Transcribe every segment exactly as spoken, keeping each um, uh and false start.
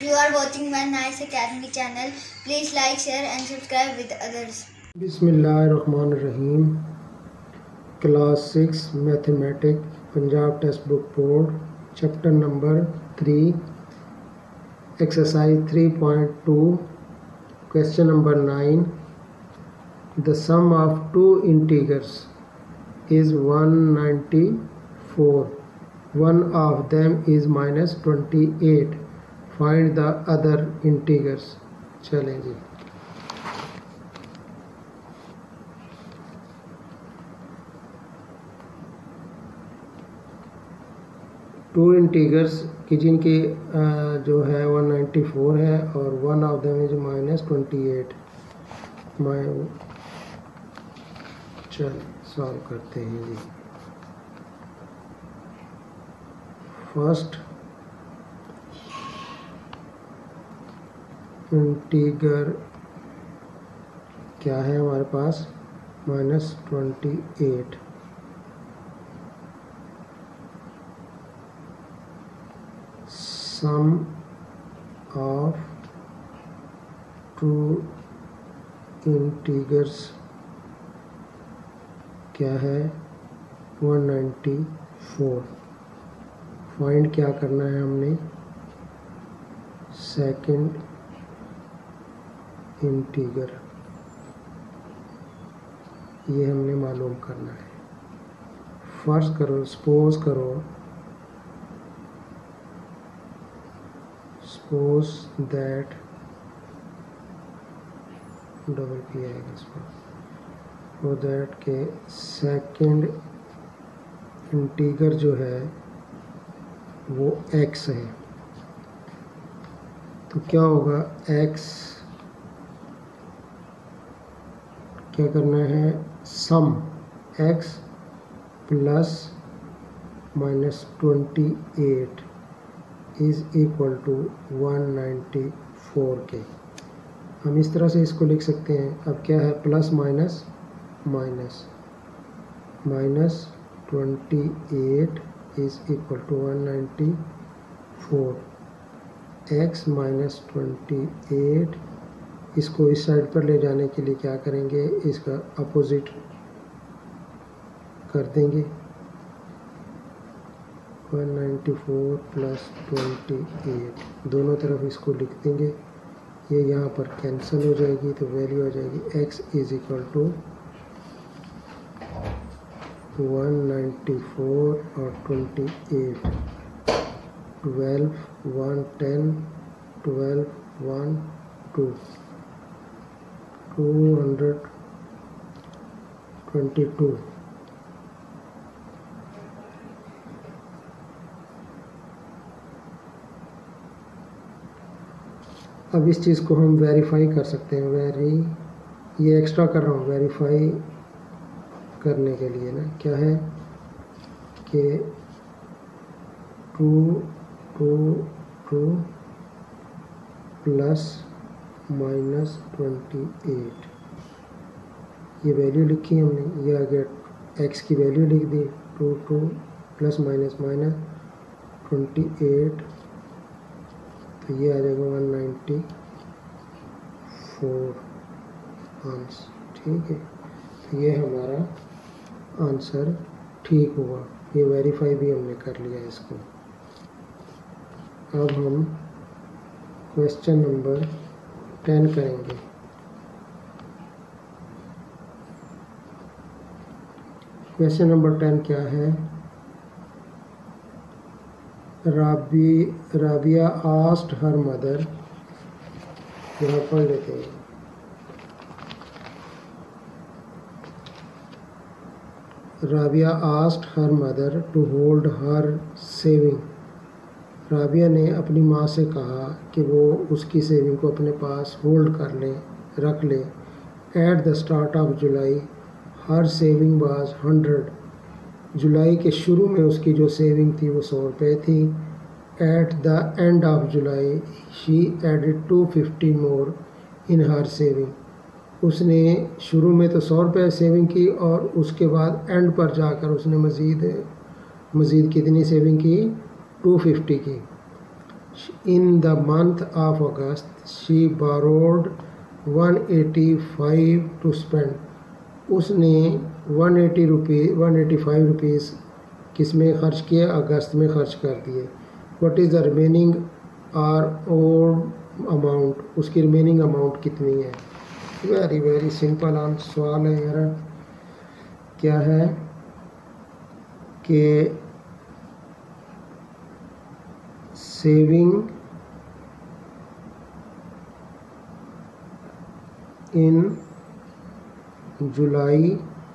You are watching my Nice Academy channel. Please like, share and subscribe with others. बिस्मिल्लाहिर्रहमानिर्रहीम। Class six mathematics Punjab text book board chapter number three exercise three point two question number nine. The sum of two integers is one ninety four. One of them is minus twenty eight. Find the other integers. चलें जी, to integers की जिनकी जो है one ninety four है और one of them is minus twenty eight. चल solve करते हैं जी। फर्स्ट इंटीगर क्या है हमारे पास, minus twenty eight. Sum of two integers क्या है, वन नाइन्टी फोर। फाइंड क्या करना है हमने, सेकंड इंटीगर, ये हमने मालूम करना है। फर्स्ट करो, सपोज करो, सपोज दैट डबल पी आएगा इस पर, सो दैट के सेकंड इंटीगर जो है वो x है। तो क्या होगा, x क्या करना है, sum x plus minus twenty eight is equal to one ninety four के। हम इस तरह से इसको लिख सकते हैं। अब क्या है, plus minus minus minus twenty eight is equal to one ninety four. X minus twenty eight, इसको इस साइड पर ले जाने के लिए क्या करेंगे, इसका अपोजिट कर देंगे। One ninety four plus twenty eight, दोनों तरफ इसको लिख देंगे। ये यहाँ पर कैंसिल हो जाएगी तो वैल्यू आ जाएगी x is equal to one ninety four और twenty eight, twelve, one ten, twelve, one two, two hundred twenty two. अब इस चीज़ को हम वेरीफाई कर सकते हैं। वेरी ये एक्स्ट्रा कर रहा हूँ वेरीफाई करने के लिए ना, क्या है कि two two two plus minus twenty eight, ये वैल्यू लिखी हमने। ये आगे एक्स की वैल्यू लिख दी, two two plus minus minus twenty eight, तो ये आ जाएगा वन नाइन्टी फोर आंसर। ठीक है, तो ये हमारा आंसर ठीक हुआ। ये वेरीफाई भी हमने कर लिया इसको। अब हम क्वेश्चन नंबर टेन करेंगे। क्वेश्चन नंबर टेन क्या है, Rabi Rabia asked her mother, यहाँ पढ़ लेते हैं। Rabia asked her mother to hold her saving. Rabia ने अपनी माँ से कहा कि वो उसकी सेविंग को अपने पास होल्ड कर ले, रख ले। At the start of July her saving was hundred. जुलाई के शुरू में उसकी जो सेविंग थी वो सौ रुपये थी। At the end of July she added two fifty more in her saving. उसने शुरू में तो सौ रुपये सेविंग की और उसके बाद एंड पर जाकर उसने मज़ीद मज़ीद कितनी सेविंग की, टू फिफ्टी की। In the month of August she borrowed one eighty five to spend, उसने one eighty rupees one eighty five rupees किस में ख़र्च किए, अगस्त में ख़र्च कर दिए। What is the remaining or old amount, उसकी रिमेनिंग अमाउंट कितनी है। वेरी वेरी सिंपल आंसर सवाल है यार। क्या है कि सेविंग इन जुलाई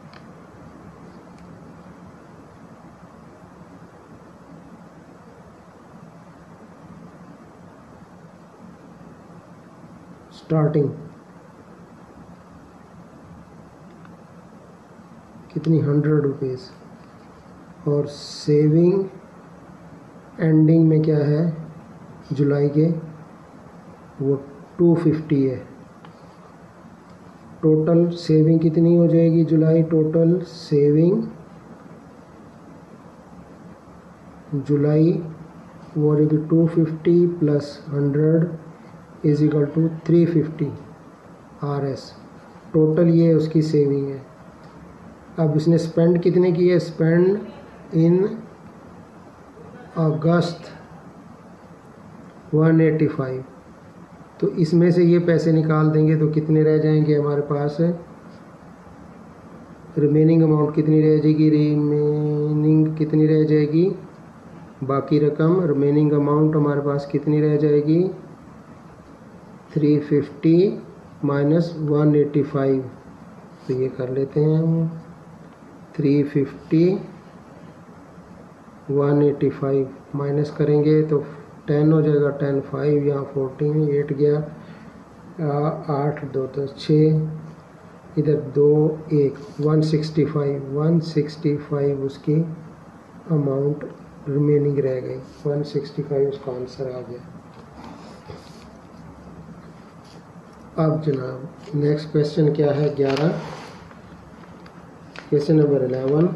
स्टार्टिंग कितनी, हंड्रेड रुपीज़, और सेविंग एंडिंग में क्या है जुलाई के, वो टू फिफ्टी है। टोटल सेविंग कितनी हो जाएगी जुलाई, टोटल सेविंग जुलाई वो हो जाएगी two fifty plus hundred is equal to three fifty R S. Total ये उसकी सेविंग है। अब इसने स्पेंड कितने की है, spend in August one eighty five, तो इसमें से ये पैसे निकाल देंगे तो कितने रह जाएंगे हमारे पास, रिमेनिंग अमाउंट कितनी रह जाएगी, रिमेनिंग कितनी रह जाएगी, बाकी रकम रिमेनिंग अमाउंट हमारे पास कितनी रह जाएगी, three fifty minus one eighty five. तो ये कर लेते हैं हम, three fifty one eighty five minus करेंगे तो टेन हो जाएगा, टेन फाइव यहाँ फोर्टीन, एट गया, आठ दो तो छः, इधर दो एक, one sixty five one sixty five उसकी अमाउंट रिमेनिंग रह गई, वन सिक्सटी फाइव उसका आंसर आ गया। अब जनाब नेक्स्ट क्वेश्चन क्या है, ग्यारह, question number eleven.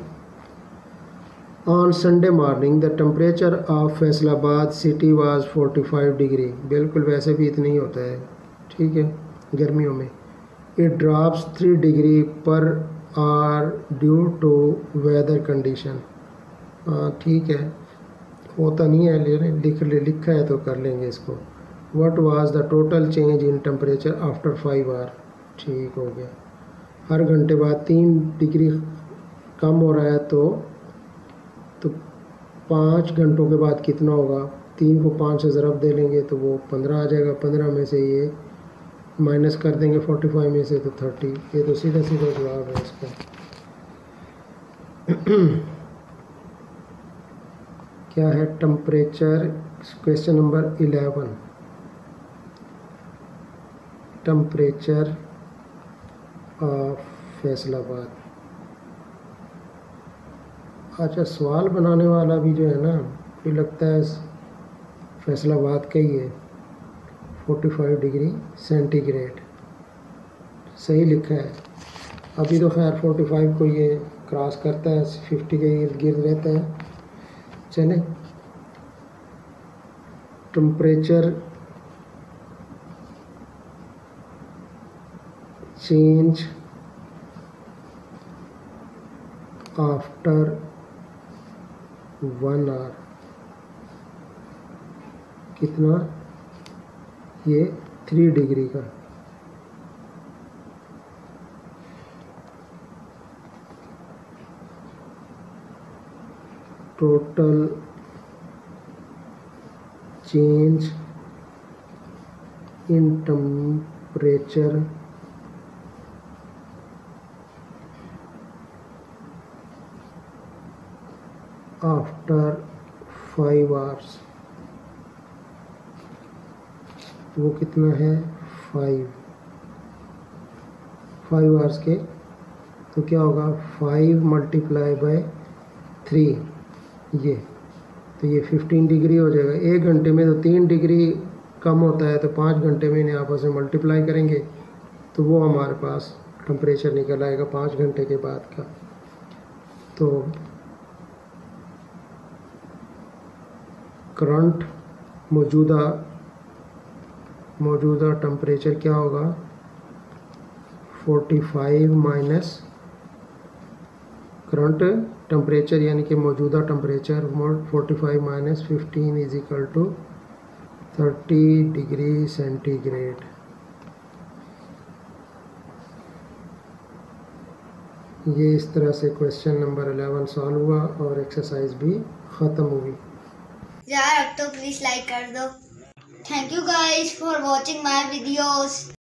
On Sunday morning the temperature of Faisalabad city was forty five degree, बिल्कुल वैसे भी इतना ही होता है, ठीक है, गर्मियों में। It drops three degree per hour due to weather condition, हाँ ठीक है, होता नहीं है, लिख लिखा है तो कर लेंगे इसको। What was the total change in temperature after five hour, ठीक हो गया। हर घंटे बाद तीन डिग्री कम हो रहा है तो तो पाँच घंटों के बाद कितना होगा, तीन को पाँच से ज़रब दे लेंगे तो वो पंद्रह आ जाएगा, पंद्रह में से ये माइनस कर देंगे फोर्टी फाइव में से तो थर्टी, ये तो सीधा सीधा जवाब है इसका। क्या है temperature, question number eleven, temperature of Faisalabad. अच्छा सवाल बनाने वाला भी जो है ना, मुझे लगता है फैसलाबाद का ही है, फोर्टी फाइव डिग्री सेंटीग्रेड सही लिखा है। अभी तो खैर फोर्टी फाइव को ये क्रॉस करता है, फिफ्टी के इर्द गिर्द रहता है। चले temperature change after one hour कितना, ये थ्री डिग्री का। Total change in temperature after five hours, वो कितना है, फाइव फाइव आवर्स के, तो क्या होगा, फाइव मल्टीप्लाई बाय थ्री, ये तो ये फिफ्टीन डिग्री हो जाएगा। एक घंटे में तो तीन डिग्री कम होता है, तो पाँच घंटे में इन्हें आपस में मल्टीप्लाई करेंगे तो वो हमारे पास टेम्परेचर निकल आएगा पाँच घंटे के बाद का। तो करंट मौजूदा मौजूदा टेम्परेचर क्या होगा, forty five minus current temperature यानी कि मौजूदा temperature forty five minus fifteen is equal to thirty degree centigrade. ये इस तरह से क्वेश्चन नंबर इलेवन सॉल्व हुआ और एक्सरसाइज भी ख़त्म हुई। यार अब तो प्लीज लाइक कर दो। Thank you guys for watching my videos.